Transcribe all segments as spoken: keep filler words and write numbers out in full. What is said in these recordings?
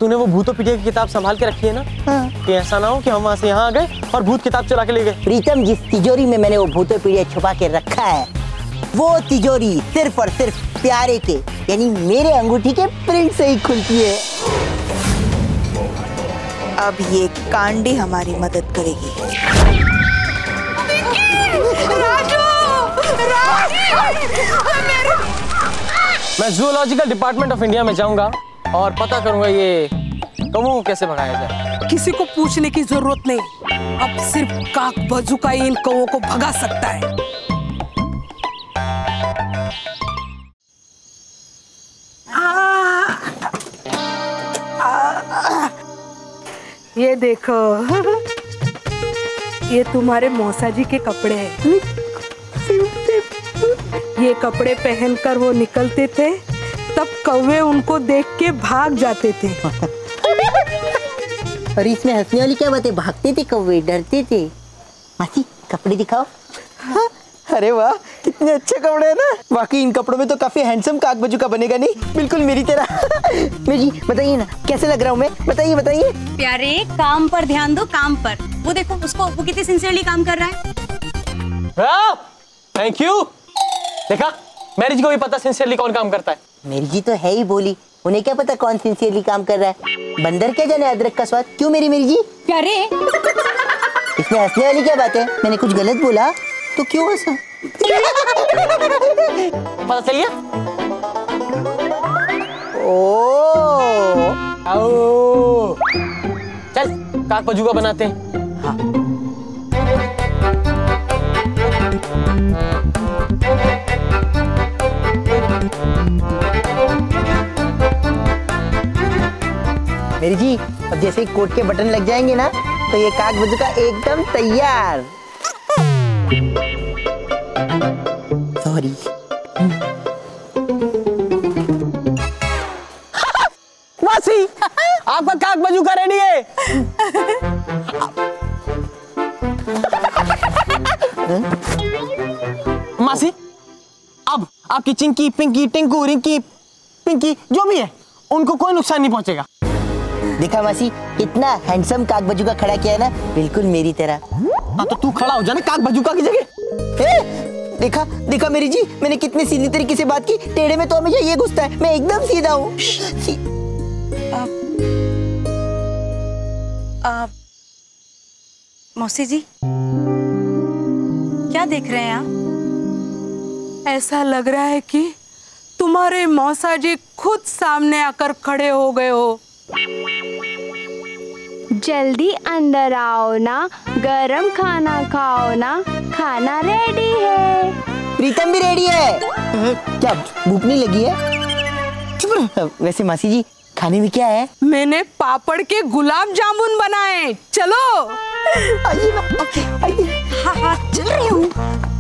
तूने वो भूतो पीड़िया की किताब संभाल के रखी है ना? हाँ। कि ऐसा ना हो कि हम वहाँ से यहाँ आ गए और भूत किताब चुरा के ले गए। प्रीतम, जिस तिजोरी में मैंने वो भूतो पीड़िया छुपा के रखा है, वो तिजोरी सिर्फ और सिर्फ प्यारे के यानी मेरे अंगूठी के प्रिंट से ही खुलती है। अब ये कांडी हमारी मदद करेगी। राजू, मेरे... मैं जूलॉजिकल डिपार्टमेंट ऑफ इंडिया में जाऊंगा और पता करूंगा ये कौवों को कैसे भगाया जाए। किसी को पूछने की जरूरत नहीं, अब सिर्फ काक बजुका इन कौवों को भगा सकता है। आ, आ, ये देखो, ये तुम्हारे मौसा जी के कपड़े हैं। ये कपड़े पहनकर वो निकलते थे, तब कौवे उनको देख के भाग जाते थे। और इसमें हंसने वाली क्या बात है? भागते थे कौवे, डरते थे। मासी, कपड़े दिखाओ। हाँ? अरे वाह, कितने अच्छे कपड़े हैं ना। वाकई इन कपड़ों में तो काफी हैंडसम काक बजू का बनेगा, नहीं? बिल्कुल मेरी तरह। मेरी जी बताइए ना, कैसे लग रहा हूँ मैं? बताइए बताइए। प्यारे, काम पर ध्यान दो, काम पर। वो देखो उसको, वो कितनी सिंसियरली काम कर रहा है। Thank you. देखा, मेरी जी को भी पता सिंसियरली कौन काम करता है। मेरी जी तो है ही बोली, उन्हें क्या पता कौन सिंसियरली काम कर रहा है। बंदर क्या जाने अदरक का स्वाद। क्यों मेरी मेरी जी? प्यारे, इसमें हंसने वाली क्या बात है? मैंने कुछ गलत बोला तो क्यों हंसा? पता चल गया? ओ, आओ, चल काक बजूका बनाते हैं। हाँ। मेरी जी, अब जैसे ही कोट के बटन लग जाएंगे ना, तो ये काक बजूका एकदम तैयार। सॉरी। मासी, आपका काक बजूका रेडी है। मासी, अब आपकी चिंकी, पिंकी, टिंकू, रिंकी, पिंकी जो भी है, उनको कोई नुकसान नहीं पहुंचेगा। देखा मासी, इतना हैंडसम काक बजूका खड़ा किया है ना, बिल्कुल मेरी तरह। हाँ तो तू खड़ा हो जा ना काक बजूका की जगह। देखा देखा मेरी जी, मैंने कितने सीधी तरीके से बात की। टेढ़े में तो हमेशा ये घुसता है, मैं एकदम सीधा हूँ। मौसी जी, क्या देख रहे हैं आप? ऐसा लग रहा है कि तुम्हारे मौसा जी खुद सामने आकर खड़े हो गए हो। जल्दी अंदर आओ ना, गरम खाना खाओ ना, खाना रेडी है। प्रीतम भी रेडी है। क्या भूख नहीं लगी है? चुप रहो। वैसे मासी जी, खाने में क्या है? मैंने पापड़ के गुलाब जामुन बनाए, चलो। आइए ना, आइए। हाँ हाँ चल रही हूँ।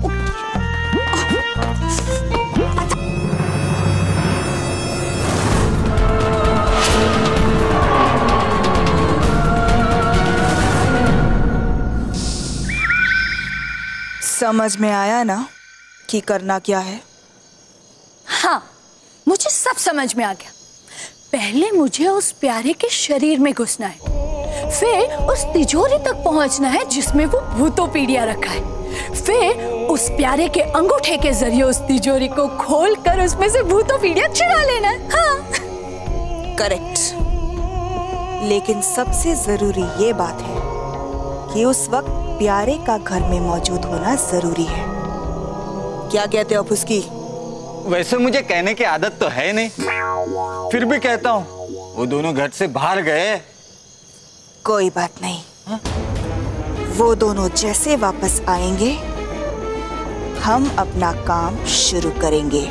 समझ में आया ना कि करना क्या है? हाँ, मुझे सब समझ में आ गया। पहले मुझे उस प्यारे के शरीर में घुसना है, फिर उस तिजोरी तक पहुंचना है जिसमें वो भूतो पीड़िया रखा है, फिर उस प्यारे के अंगूठे के जरिए उस तिजोरी को खोलकर उसमें से भूतो पीड़िया चुरा लेना है। हाँ। करेक्ट। लेकिन सबसे जरूरी ये बात है कि उस वक्त प्यारे का घर में मौजूद होना जरूरी है। क्या कहते हो फुसकी? वैसे मुझे कहने की आदत तो है नहीं, फिर भी कहता हूँ, वो दोनों घर से बाहर गए। कोई बात नहीं। हा? वो दोनों जैसे वापस आएंगे, हम अपना काम शुरू करेंगे।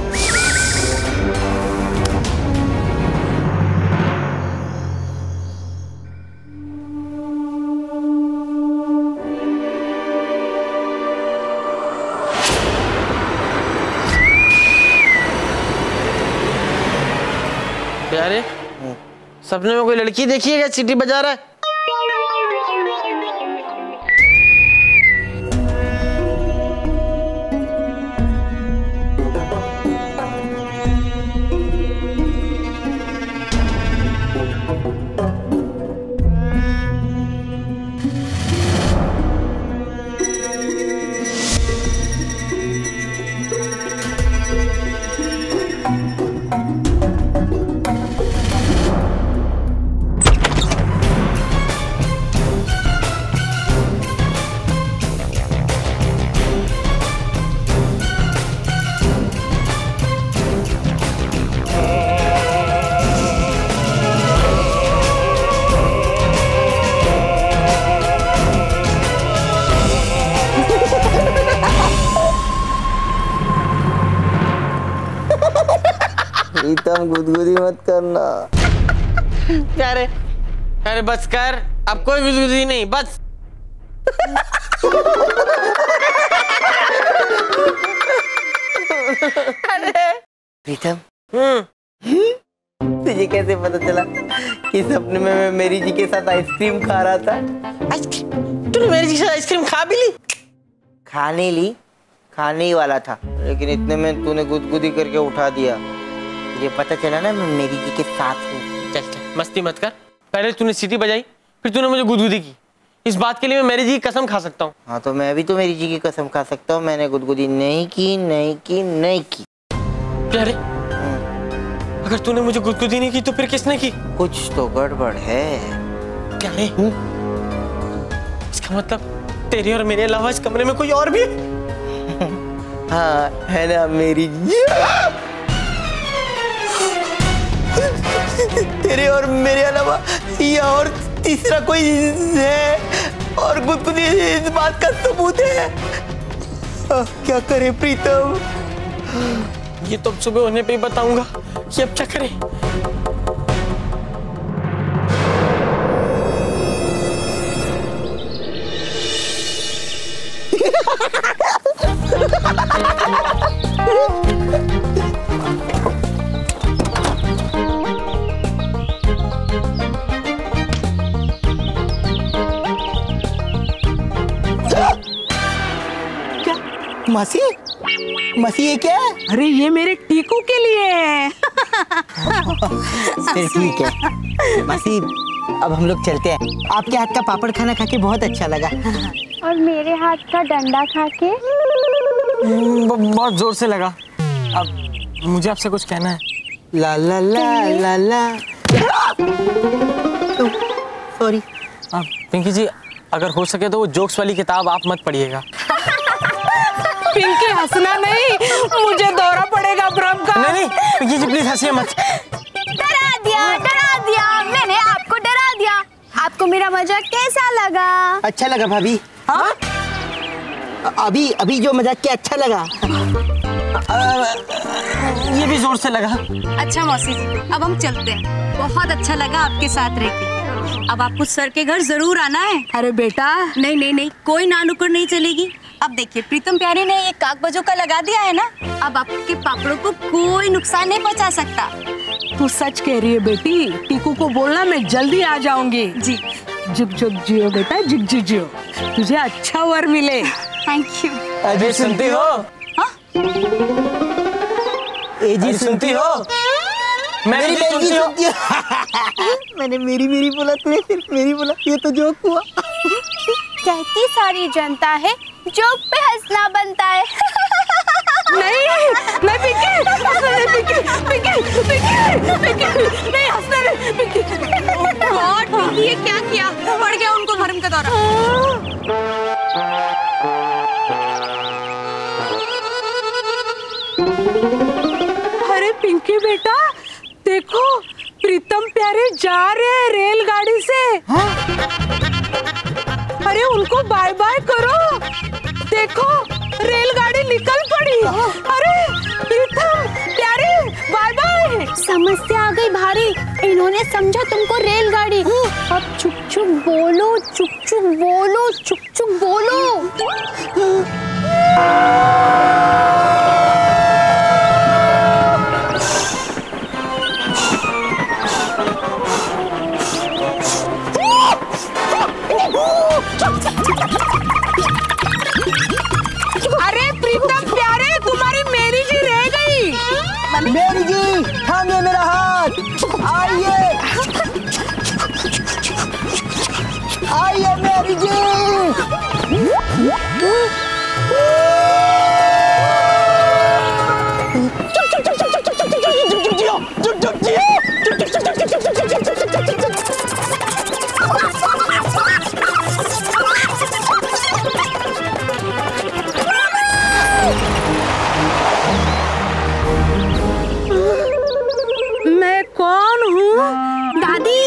प्यारे, सपने में कोई लड़की देखी है क्या सीटी बजा रहा है? प्रीतम गुदगुदी मत करना। प्यारे अरे बस कर, अब कोई गुदगुदी नहीं, बस। प्रीतम, तुझे कैसे पता चला कि सपने में मैं मेरी जी के साथ आइसक्रीम खा रहा था? तूने मेरी जी के साथ आइसक्रीम खा भी ली? खाने ली, खाने ही वाला था, लेकिन इतने में तूने गुदगुदी करके उठा दिया। मुझे पता चला ना मैं मेरी जी के साथ हूँ। चल चल मस्ती मत कर, पहले तूने सीटी बजाई, फिर तूने मुझे गुदगुदी की। इस बात के लिए मैं मेरी जी की कसम खा सकता हूँ। हाँ तो मैं भी तो मेरी जी की कसम खा सकता हूँ, मैंने गुदगुदी नहीं की, नहीं की, नहीं की। प्यारे, अगर तूने मुझे गुदगुदी नहीं की तो फिर किसने की? कुछ तो गड़बड़ है। प्यारे, इसका मतलब तेरे और मेरे अलावा इस कमरे में कोई और भी है? हाँ है ना मेरी जी। तेरे और मेरे अलावा या और तीसरा कोई है, और गुदगुदी इस बात का सबूत है। आ, क्या करें प्रीतम? ये तो सुबह होने पे ही बताऊंगा कि अब क्या करें। मासी, मासी ये क्या है? अरे ये मेरे टीकू के लिए है। फिर ठीक है मासी, अब हम लोग चलते हैं। आपके हाथ का पापड़ खाना खा के बहुत अच्छा लगा। और मेरे हाथ का डंडा खा के बहुत जोर से लगा। अब मुझे आपसे कुछ कहना है। ला ला ला ला ला। सॉरी। पिंकी जी, अगर हो सके तो वो जोक्स वाली किताब आप मत पढ़िएगा। पिंकी हंसना नहीं, मुझे दौरा पड़ेगा भ्रम का। नहीं नहीं पिंकी जी प्लीज हंसिए मत। डरा दिया, डरा दिया, मैंने आपको डरा दिया। आपको मेरा मजाक कैसा लगा? अच्छा लगा भाभी। हाँ? अभी अभी जो मजाक किया अच्छा लगा। ये भी जोर से लगा। अच्छा मौसी जी, अब हम चलते हैं। बहुत अच्छा लगा आपके साथ रह के। अब आपको सर के घर जरूर आना है। अरे बेटा, नहीं नहीं नहीं, कोई नानुकर नहीं चलेगी। अब देखिए, प्रीतम प्यारे ने ये कागबाजों का लगा दिया है ना, अब आपके पापड़ों को कोई नुकसान नहीं पहुंचा सकता। तू सच कह रही है बेटी। टीकू को बोलना मैं जल्दी आ जाऊंगी। जी। जुग जुग जियो बेटा, जुग जुग जियो, तुझे अच्छा वर मिले। Thank you. अजय सुनती हो? हाँ? ए जी सुनती हो? मेरी मेरी सुनती हो? मैंने मेरी मेरी बोला, तूने सिर्फ मेरी बोला, ये तो जोक हुआ। कहती सारी जनता है, जोक पे हंसना बनता है। नहीं नहीं पिंकी, नहीं पिंकी, पिंकी, पिंकी, पिंकी, नहीं हंसना नहीं पिंकी। गॉड, पिंकी ये क्या किया? पड़ गया उनको भरम का दौरा। अरे पिंकी बेटा, देखो प्रीतम प्यारे जा रहे हैं रेलगाड़ी से। हाँ? अरे उनको बाय बाय करो। देखो रेलगाड़ी निकल पड़ी। अरे प्रीतम प्यारे बाय बाय। समस्या आ गई भारी, इन्होंने समझा तुमको रेलगाड़ी। अब चुप चुप बोलो, चुप चुप बोलो, चुप चुप बोलो। अरे प्रीतम प्यारे, तुम्हारी मेरी जी रह गई। मेरी जी, थामिए मेरा हाथ। आइए आइए मेरी जी। मैं कौन हूँ? दादी।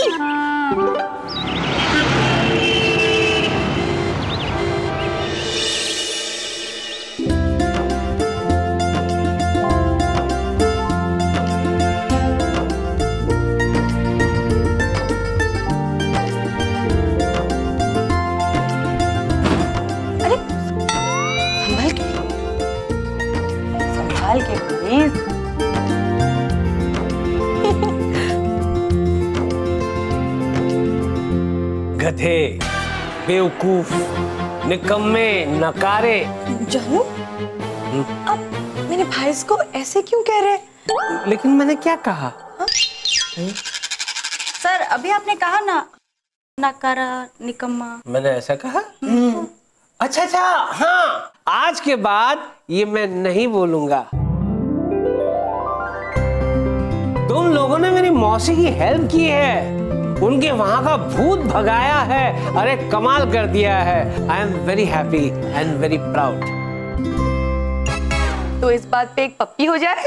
गधे, बेवकूफ, निकम्मे, नकारे। जानू, आप मेरे भाई को ऐसे क्यों कह रहे हैं? लेकिन मैंने क्या कहा? हा? सर अभी आपने कहा ना नकारा, निकम्मा। मैंने ऐसा कहा? अच्छा अच्छा, हाँ, आज के बाद ये मैं नहीं बोलूंगा। तुम लोगों ने मेरी मौसी की हेल्प की है, उनके वहां का भूत भगाया है, अरे कमाल कर दिया है। I am very happy and very proud. तो इस बात पे एक पप्पी हो जाए।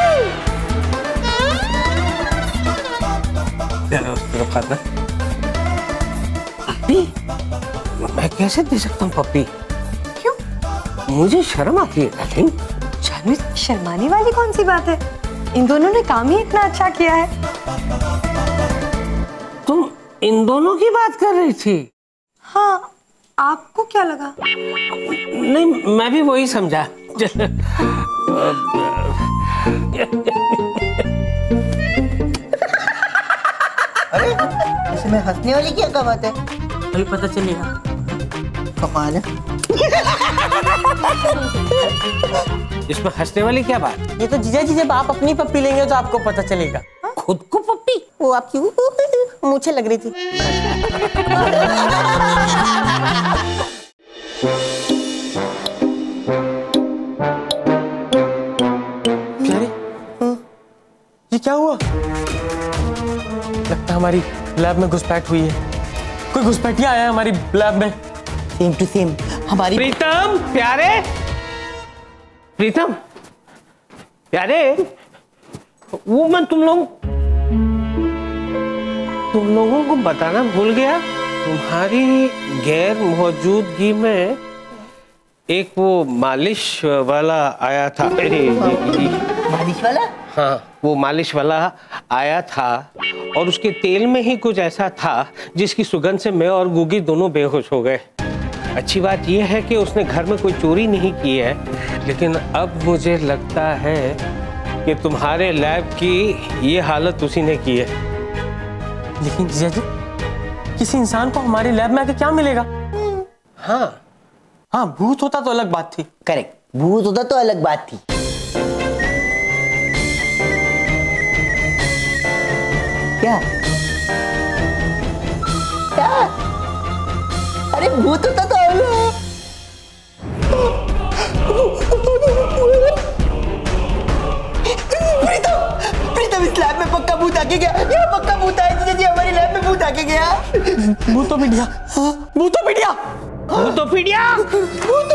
पप्पी? मैं कैसे दे सकता हूँ पप्पी? क्यों? मुझे शर्म आती है। जानू, शर्माने वाली कौन सी बात है? इन दोनों ने काम ही इतना अच्छा किया है। तुम इन दोनों की बात कर रही थी? हाँ, आपको क्या लगा? नहीं, मैं भी वही समझा। अरे इसमें हंसने वाली क्या क्या बात है? अभी पता चलेगा। कमाल है। इसमें हंसने वाली क्या बात? ये तो जीजा जी जब आप अपनी पप्पी लेंगे तो आपको पता चलेगा। खुद को पप्पी? वो आपकी मुझे लग रही थी। प्यारे, ये क्या हुआ? लगता है हमारी लैब में घुसपैठ हुई है। कोई घुसपैठिया आया है हमारी लैब में। सेम टू सेम हमारी। प्रीतम प्यारे, प्रीतम प्यारे, वो मैं तुम लोग तुम लोगों को बताना भूल गया। तुम्हारी गैर मौजूदगी में एक वो मालिश वाला आया था। मालिश वाला? हाँ, वो मालिश वाला आया था और उसके तेल में ही कुछ ऐसा था जिसकी सुगंध से मैं और गोगी दोनों बेहोश हो गए। अच्छी बात यह है कि उसने घर में कोई चोरी नहीं की है, लेकिन अब मुझे लगता है कि तुम्हारे लैब की ये हालत उसी ने की है। लेकिन जीजा जी, किसी इंसान को हमारी लैब में आके क्या मिलेगा? हाँ हाँ, भूत होता तो अलग बात थी। करेक्ट, भूत होता तो अलग बात थी। क्या क्या? अरे भूत होता तो अलग। प्रीतम, प्रीतम इस लैब में पक्का भूत आके गया। ये पक्का भूत आया जीजा जी, हमारी लैब में भूत आके गया। भूतो पीडिया, भूतो पीडिया, भूतो पीडिया, भूत।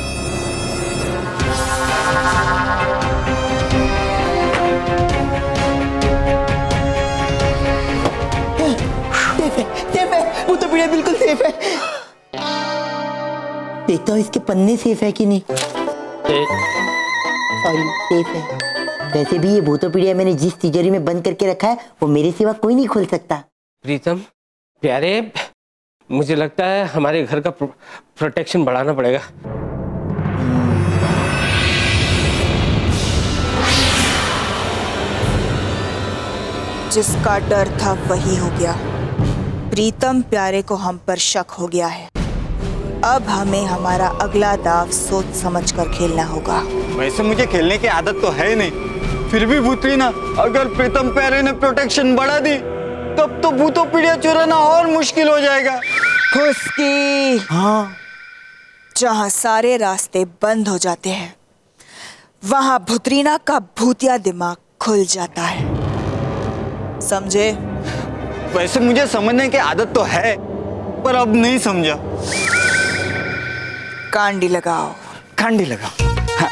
सेफ है, सेफ है, भूतो पीडिया बिल्कुल सेफ है। देखता हूँ इसके पन्ने सेफ है कि नहीं। सॉरी, सेफ है। वैसे भी ये भूतो पीडिया मैंने जिस तिजोरी में बंद करके रखा है वो मेरे सिवा कोई नहीं खोल सकता। प्रीतम प्यारे, मुझे लगता है हमारे घर का प्रो, प्रोटेक्शन बढ़ाना पड़ेगा। जिसका डर था वही हो गया। प्रीतम प्यारे को हम पर शक हो गया है। अब हमें हमारा अगला दाव सोच समझ कर खेलना होगा। वैसे मुझे खेलने की आदत तो है नहीं, फिर भी भूतरीना, अगर प्रीतम प्यारे ने प्रोटेक्शन बढ़ा दी तब तो भूतो पीडिया चुराना और मुश्किल हो जाएगा। खुशकी। हाँ, जहाँ सारे रास्ते बंद हो जाते हैं वहाँ भूतरीना का भूतिया दिमाग खुल जाता है, समझे? वैसे मुझे समझने की आदत तो है, पर अब नहीं समझा। कांडी लगाओ। कांडी लगाओ। हाँ।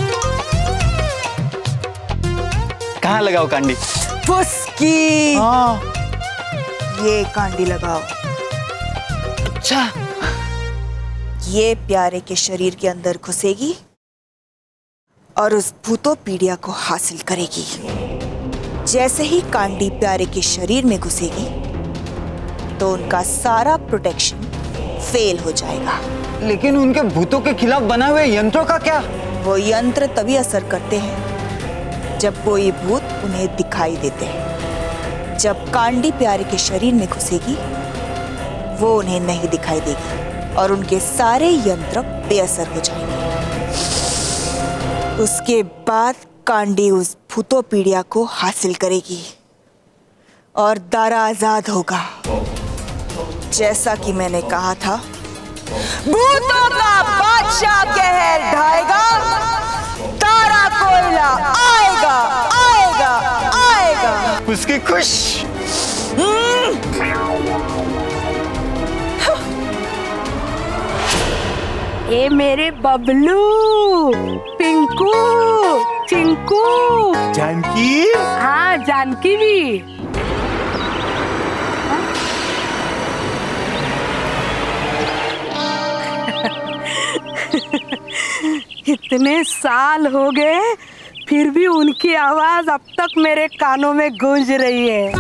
कहाँ लगाओ कांडी? फुसकी। हाँ। ये कांडी लगाओ। अच्छा। ये प्यारे के शरीर के अंदर घुसेगी और उस भूतो पीडिया को हासिल करेगी। जैसे ही कांडी प्यारे के शरीर में घुसेगी तो उनका सारा प्रोटेक्शन फेल हो जाएगा। लेकिन उनके भूतों के खिलाफ बना हुए यंत्रों का क्या? वो यंत्र तभी असर करते हैं जब कोई भूत उन्हें दिखाई देते हैं। जब कांडी प्यारे के शरीर में घुसेगी वो उन्हें नहीं दिखाई देगी और उनके सारे यंत्र बेअसर हो जाएंगे। उसके बाद कांडी उस भूतो पीड़िया को हासिल करेगी और दारा आजाद होगा। जैसा कि मैंने कहा था, भूतों का बादशाह कहर ढाएगा, दारा कोयला आएगा आएगा आएगा। उसकी खुश। ये मेरे बबलू, पिंकू, चिंकू, जानकी। हाँ जानकी भी। इतने साल हो गए फिर भी उनकी आवाज अब तक मेरे कानों में गूंज रही है।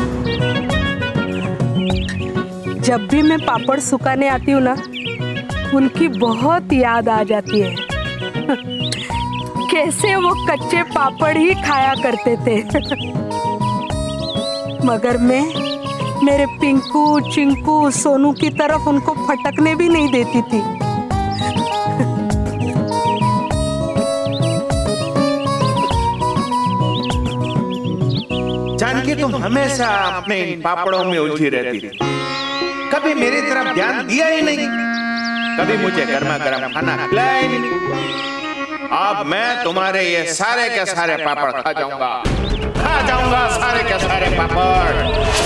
जब भी मैं पापड़ सुखाने आती हूँ ना, उनकी बहुत याद आ जाती है। कैसे वो कच्चे पापड़ ही खाया करते थे। मगर मैं मेरे पिंकू, चिंकू, सोनू की तरफ उनको फटकने भी नहीं देती थी। जानकी, तुम हमेशा अपने इन पापड़ों में उलझी रहती थी, कभी मेरी तरफ ध्यान दिया ही नहीं, कभी मुझे गर्मा गर्म खाना खिलाया ही नहीं। अब मैं तुम्हारे ये सारे के सारे पापड़ खा जाऊंगा, खा जाऊंगा सारे के सारे पापड़।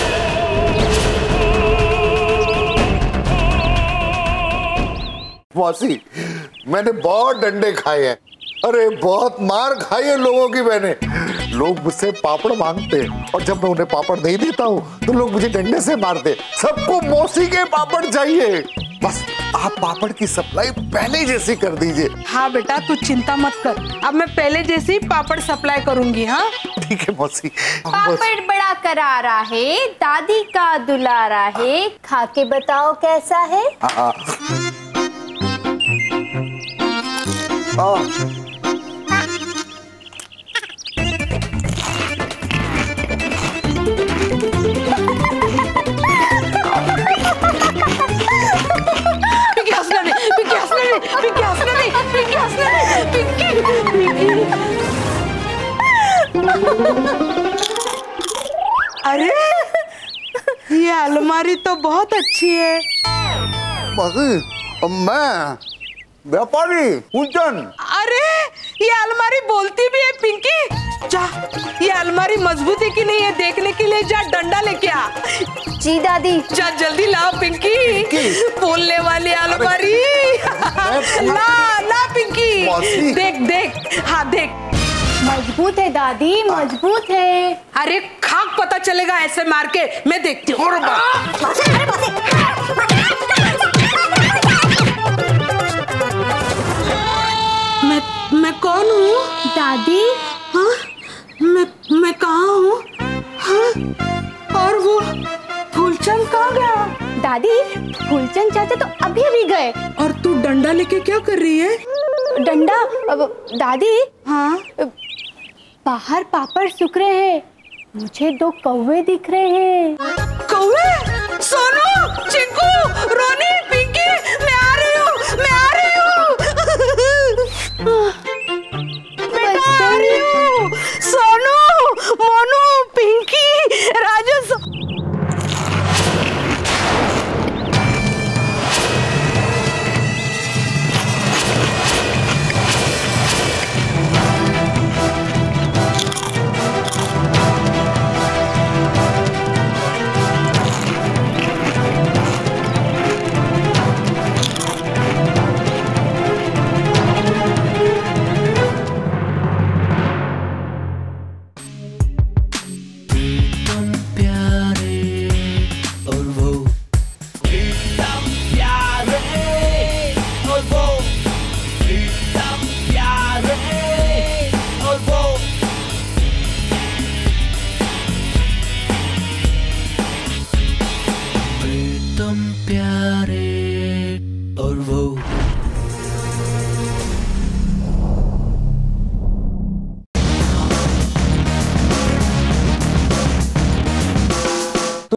मौसी, मैंने बहुत डंडे खाए हैं, अरे बहुत मार खाई है लोगों की मैंने। लोग मुझसे पापड़ मांगते हैं और जब मैं उन्हें पापड़ नहीं देता हूँ तो लोग मुझे डंडे से मारते। सबको मौसी के पापड़ चाहिए। बस आप पापड़ की सप्लाई पहले जैसी कर दीजिए। हाँ बेटा, तू चिंता मत कर, अब मैं पहले जैसी पापड़ सप्लाई करूंगी। हाँ ठीक है मौसी। पापड़ बड़ा करारा है, दादी का दुलारा है, खा के बताओ कैसा है। हाँ हाँ। अरे ये अलमारी तो बहुत अच्छी है। मैं व्यापारी कुंचन। अरे ये अलमारी बोलती भी है पिंकी। जा, ये अलमारी मजबूत है कि नहीं है देखने के लिए जा, डंडा लेके आ। जी दादी। जा जल्दी लाओ पिंकी, बोलने वाली अलमारी। ला ला पिंकी, देख देख, हाँ देख, मजबूत है दादी, मजबूत है। अरे खाक पता चलेगा ऐसे मार के, मैं देखती हूँ। मैं मैं कौन हूँ दादी? हाँ, मैं मैं कहाँ हूँ? हाँ, और वो फूलचंद कहाँ गया? दादी, फूलचंद चाचा तो अभी अभी गए। और तू डंडा लेके क्या कर रही है? डंडा? अब दादी, हाँ, बाहर पापड़ सूख रहे हैं, मुझे दो कौवे दिख रहे हैं। कौवे? सोनू, चिंकू, रोनी, पिंकी, मैं आ रही हूँ, मैं आ